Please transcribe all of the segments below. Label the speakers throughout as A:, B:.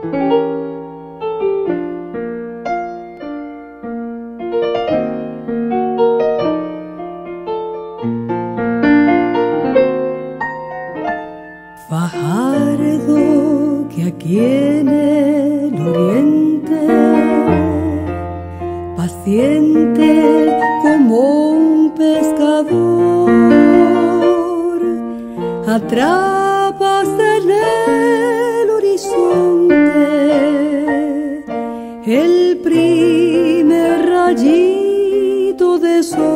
A: Fajardo que aquí en el oriente, paciente como un pescador, atrapas en el horizonte el primer rayito de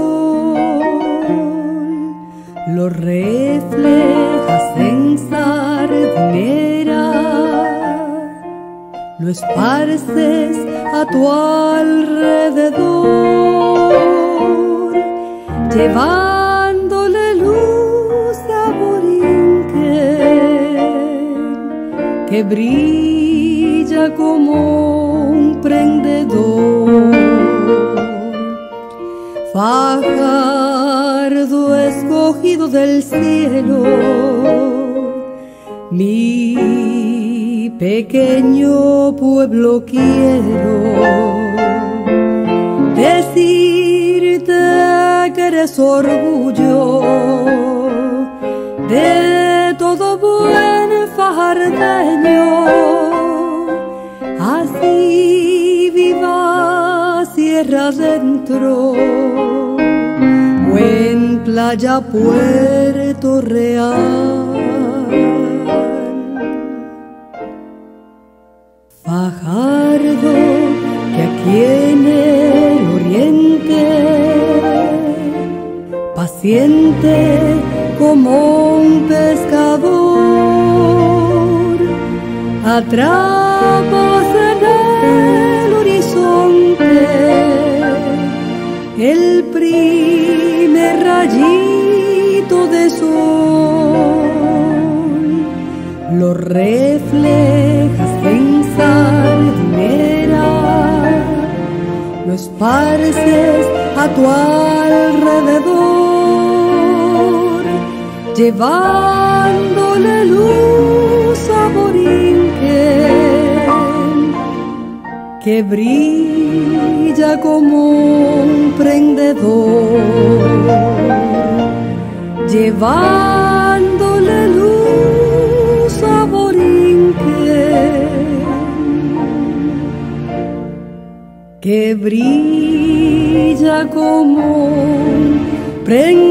A: sol, lo reflejas en sardinera, lo esparces a tu alrededor, llevándole luz a Borinquen, que brilla como un prendedor. Fajardo escogido del cielo, mi pequeño pueblo, quiero decirte que eres orgullo de todo buen fajardeño. Así viva sierra adentro o en playa Puerto Real. Fajardo que aquí en el oriente, paciente como un pescador, atrapas en el horizonte el primer rayito de sol, lo reflejas en sardinera, lo esparces a tu alrededor, llevándole luz a Borinquen, que brilla como un prendedor, llevándole luz a Borinquen, que brilla como un prendedor.